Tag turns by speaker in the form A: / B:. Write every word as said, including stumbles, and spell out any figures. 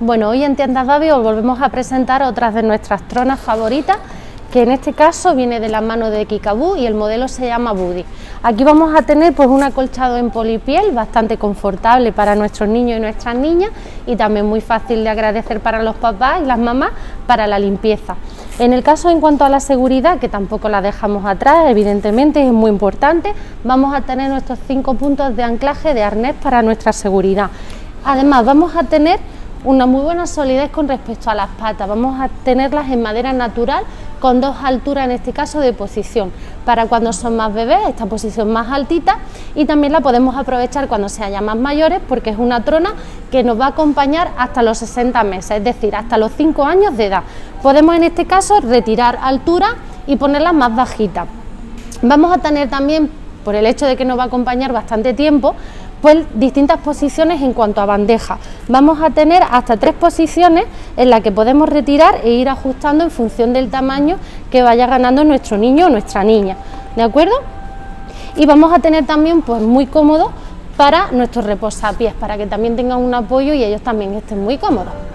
A: Bueno, hoy en Tiendas Babi os volvemos a presentar otras de nuestras tronas favoritas, que en este caso viene de la mano de Kickaboo y el modelo se llama Buddy. Aquí vamos a tener pues un acolchado en polipiel bastante confortable para nuestros niños y nuestras niñas, y también muy fácil de agradecer para los papás y las mamás para la limpieza. En el caso en cuanto a la seguridad, que tampoco la dejamos atrás, evidentemente es muy importante, vamos a tener nuestros cinco puntos de anclaje de arnés para nuestra seguridad. Además vamos a tener una muy buena solidez con respecto a las patas, vamos a tenerlas en madera natural con dos alturas, en este caso de posición, para cuando son más bebés, esta posición más altita, y también la podemos aprovechar cuando sean ya más mayores, porque es una trona que nos va a acompañar hasta los sesenta meses, es decir, hasta los cinco años de edad. Podemos en este caso retirar altura y ponerlas más bajitas. Vamos a tener también, por el hecho de que nos va a acompañar bastante tiempo, pues distintas posiciones en cuanto a bandeja. Vamos a tener hasta tres posiciones en las que podemos retirar e ir ajustando en función del tamaño que vaya ganando nuestro niño o nuestra niña, ¿de acuerdo? Y vamos a tener también pues muy cómodo para nuestros reposapiés, para que también tengan un apoyo y ellos también estén muy cómodos.